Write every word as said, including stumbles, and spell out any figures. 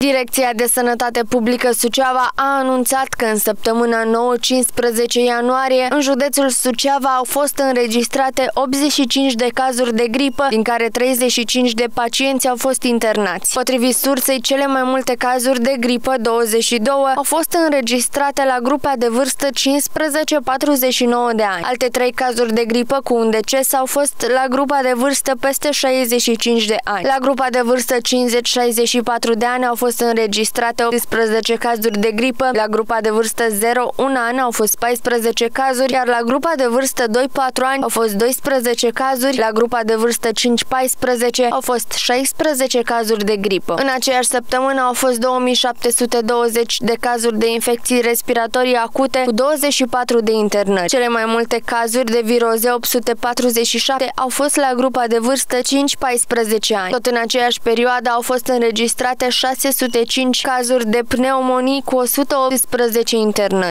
Direcția de Sănătate Publică Suceava a anunțat că în săptămâna nouă cincisprezece ianuarie, în județul Suceava au fost înregistrate optzeci și cinci de cazuri de gripă, din care treizeci și cinci de pacienți au fost internați. Potrivit sursei, cele mai multe cazuri de gripă, douăzeci și doi, au fost înregistrate la grupa de vârstă cincisprezece patruzeci și nouă de ani. Alte trei cazuri de gripă cu un deces au fost la grupa de vârstă peste șaizeci și cinci de ani. La grupa de vârstă cincizeci șaizeci și patru de ani au fost înregistrate optsprezece cazuri de gripă, la grupa de vârstă zero unu an au fost paisprezece cazuri, iar la grupa de vârstă doi patru ani au fost doisprezece cazuri, la grupa de vârstă cinci paisprezece au fost șaisprezece cazuri de gripă. În aceeași săptămână au fost două mii șapte sute douăzeci de cazuri de infecții respiratorii acute cu douăzeci și patru de internări. Cele mai multe cazuri de viroze, opt sute patruzeci și șapte, au fost la grupa de vârstă cinci paisprezece ani. Tot în aceeași perioadă au fost înregistrate șase sute cinci cazuri de pneumonii cu o sută optsprezece internări.